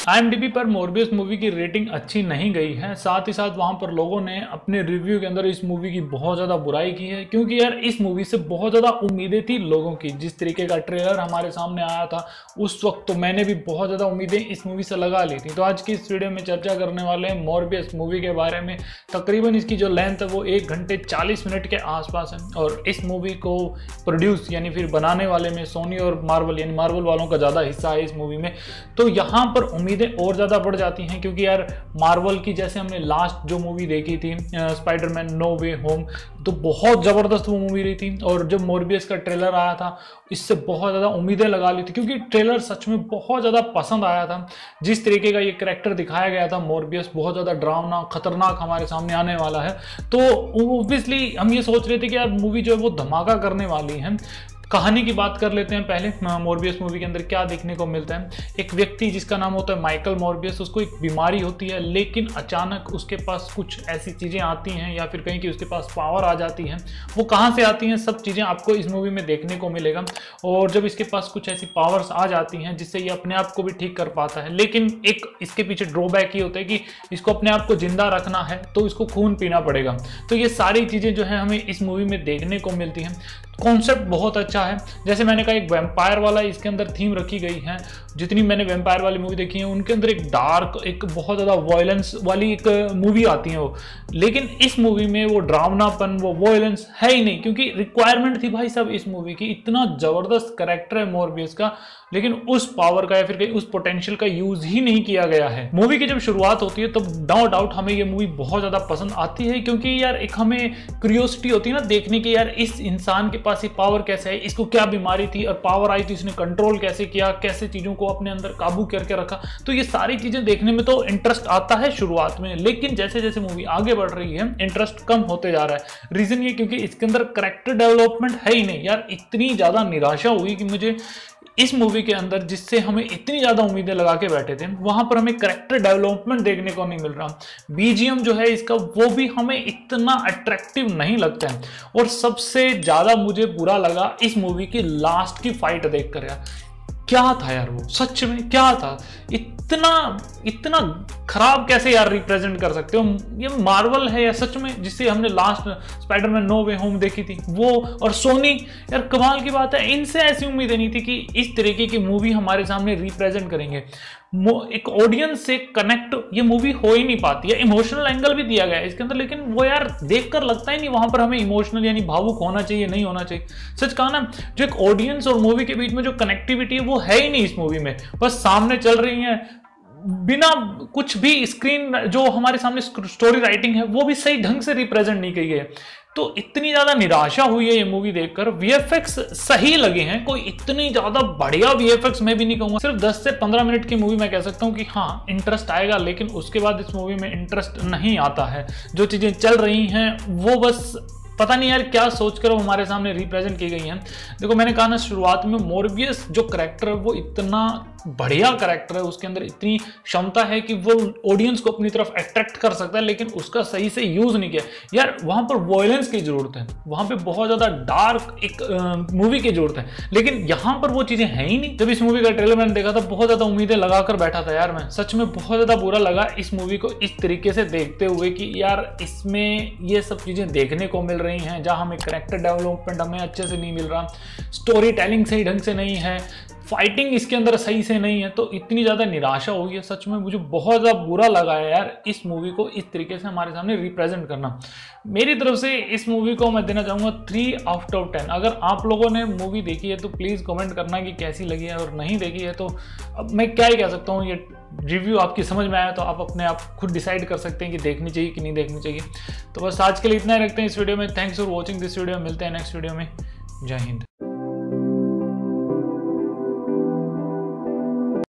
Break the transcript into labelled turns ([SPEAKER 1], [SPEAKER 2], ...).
[SPEAKER 1] IMDb पर Morbius movie की rating अच्छी नहीं गई है। साथ ही साथ वहां पर लोगों ने अपने रिव्यू के अंदर इस मूवी की बहुत ज़्यादा बुराई की है, क्योंकि यार इस मूवी से बहुत ज़्यादा उम्मीदें थी लोगों की। जिस तरीके का ट्रेलर हमारे सामने आया था उस वक्त तो मैंने भी बहुत ज़्यादा उम्मीदें इस मूवी से लगा ली थी। तो आज की इस वीडियो में चर्चा करने वाले हैं मॉर्बियस मूवी के बारे में। तकरीबन इसकी जो लेंथ है वो 1 घंटे 40 मिनट के आसपास है, और इस मूवी को प्रोड्यूस यानी फिर बनाने वाले में सोनी और मार्वल यानी मार्वल वालों का ज़्यादा हिस्सा है इस मूवी में। तो यहाँ पर उम्मीदें और ज़्यादा बढ़ जाती हैं, क्योंकि यार मार्वल की जैसे हमने लास्ट जो मूवी देखी थी स्पाइडरमैन नो वे होम, तो बहुत ज़बरदस्त वो मूवी रही थी। और जब मॉर्बियस का ट्रेलर आया था इससे बहुत ज़्यादा उम्मीदें लगा ली थी, क्योंकि ट्रेलर सच में बहुत ज़्यादा पसंद आया था। जिस तरीके का ये कैरेक्टर दिखाया गया था मॉर्बियस बहुत ज़्यादा डरावना खतरनाक हमारे सामने आने वाला है। तो ऑब्वियसली हम ये सोच रहे थे कि यार मूवी जो है वो धमाका करने वाली है। कहानी की बात कर लेते हैं पहले। मॉर्बियस मूवी के अंदर क्या देखने को मिलता है, एक व्यक्ति जिसका नाम होता है माइकल मॉर्बियस, उसको एक बीमारी होती है, लेकिन अचानक उसके पास कुछ ऐसी चीज़ें आती हैं या फिर कहीं कि उसके पास पावर आ जाती हैं। वो कहाँ से आती हैं सब चीज़ें आपको इस मूवी में देखने को मिलेगा। और जब इसके पास कुछ ऐसी पावर्स आ जाती हैं जिससे ये अपने आप को भी ठीक कर पाता है, लेकिन एक इसके पीछे ड्रॉबैक ये होता है कि इसको अपने आप को जिंदा रखना है तो इसको खून पीना पड़ेगा। तो ये सारी चीज़ें जो है हमें इस मूवी में देखने को मिलती हैं। कॉन्सेप्ट बहुत अच्छा है। जैसे मैंने कहा एक वैम्पायर वाला इसके अंदर थीम रखी गई है। जितनी मैंने वैम्पायर वाली मूवी देखी है उनके अंदर एक डार्क एक बहुत ज़्यादा वायलेंस वाली एक मूवी आती है वो, लेकिन इस मूवी में वो ड्रावनापन वो वायलेंस है ही नहीं, क्योंकि रिक्वायरमेंट थी भाई साहब इस मूवी की। इतना ज़बरदस्त कैरेक्टर है मॉर्बियस का, लेकिन उस पावर का या फिर कहीं उस पोटेंशियल का यूज ही नहीं किया गया है। मूवी की जब शुरुआत होती है तब नो डाउट हमें ये मूवी बहुत ज़्यादा पसंद आती है, क्योंकि यार एक हमें क्यूरियोसिटी होती है ना देखने की, यार इस इंसान के पास ये पावर कैसे है, इसको क्या बीमारी थी और पावर आई तो इसने कंट्रोल कैसे किया, कैसे चीज़ों को अपने अंदर काबू करके रखा। तो ये सारी चीज़ें देखने में तो इंटरेस्ट आता है शुरुआत में, लेकिन जैसे जैसे मूवी आगे बढ़ रही है इंटरेस्ट कम होते जा रहा है। रीज़न ये क्योंकि इसके अंदर कैरेक्टर डेवलपमेंट है ही नहीं। यार इतनी ज़्यादा निराशा हुई कि मुझे इस मूवी के अंदर जिससे हमें इतनी ज़्यादा उम्मीदें लगा के बैठे थे वहां पर हमें कैरेक्टर डेवलपमेंट देखने को नहीं मिल रहा। बीजीएम जो है इसका वो भी हमें इतना अट्रैक्टिव नहीं लगता है। और सबसे ज़्यादा मुझे बुरा लगा इस मूवी की लास्ट की फाइट देखकर। यार क्या था यार वो, सच में क्या था, इतना खराब कैसे यार रिप्रेजेंट कर सकते हो। ये मार्वल है या सच में जिससे हमने last Spider Man no way home देखी थी वो, और सोनी, यार कमाल की बात है इनसे ऐसी उम्मीदें नहीं थी कि इस तरीके की मूवी हमारे सामने रिप्रेजेंट करेंगे। एक ऑडियंस से कनेक्ट ये मूवी हो ही नहीं पाती है। इमोशनल एंगल भी दिया गया है इसके अंदर, लेकिन वो यार देखकर लगता ही नहीं वहां पर हमें इमोशनल यानी भावुक होना चाहिए, नहीं होना चाहिए। सच कहा ना, जो एक ऑडियंस और मूवी के बीच में जो कनेक्टिविटी है वो है ही नहीं इस मूवी में। बस सामने चल रही है बिना कुछ भी, स्क्रीन जो हमारे सामने स्टोरी राइटिंग है वो भी सही ढंग से रिप्रेजेंट नहीं की गई है। तो इतनी ज्यादा निराशा हुई है ये मूवी देखकर। वीएफएक्स सही लगे हैं, कोई इतनी ज्यादा बढ़िया वीएफएक्स मैं भी नहीं कहूंगा। सिर्फ 10 से 15 मिनट की मूवी मैं कह सकता हूँ कि हाँ इंटरेस्ट आएगा, लेकिन उसके बाद इस मूवी में इंटरेस्ट नहीं आता है। जो चीजें चल रही हैं वो बस पता नहीं यार क्या सोचकर वो हमारे सामने रिप्रेजेंट की गई हैं। देखो मैंने कहा ना शुरुआत में मॉर्बियस जो कैरेक्टर है वो इतना बढ़िया कैरेक्टर है, उसके अंदर इतनी क्षमता है कि वो ऑडियंस को अपनी तरफ अट्रैक्ट कर सकता है, लेकिन उसका सही से यूज नहीं किया। यार वहां पर वॉयलेंस की जरूरत है, वहां पे बहुत ज्यादा डार्क एक मूवी की जरूरत है, लेकिन यहां पर वो चीजें हैं ही नहीं। जब इस मूवी का ट्रेलर मैंने देखा था बहुत ज्यादा उम्मीदें लगाकर बैठा था यार मैं, सच में बहुत ज्यादा बुरा लगा इस मूवी को इस तरीके से देखते हुए कि यार इसमें ये सब चीजें देखने को मिल रही हैं जहां हमें कैरेक्टर डेवलपमेंट हमें अच्छे से नहीं मिल रहा, स्टोरी टेलिंग सही ढंग से नहीं है, फाइटिंग इसके अंदर सही से नहीं है। तो इतनी ज़्यादा निराशा हो गई है, सच में मुझे बहुत ज़्यादा बुरा लगा है यार इस मूवी को इस तरीके से हमारे सामने रिप्रेजेंट करना। मेरी तरफ से इस मूवी को मैं देना चाहूँगा 3/10। अगर आप लोगों ने मूवी देखी है तो प्लीज़ कमेंट करना कि कैसी लगी है, और नहीं देखी है तो अब मैं क्या ही कह सकता हूँ। ये रिव्यू आपकी समझ में आया तो आप अपने आप खुद डिसाइड कर सकते हैं कि देखनी चाहिए कि नहीं देखनी चाहिए। तो बस आज के लिए इतना ही रखते हैं इस वीडियो में। Thanks for watching this video, मिलते हैं नेक्स्ट वीडियो में। जय हिंद।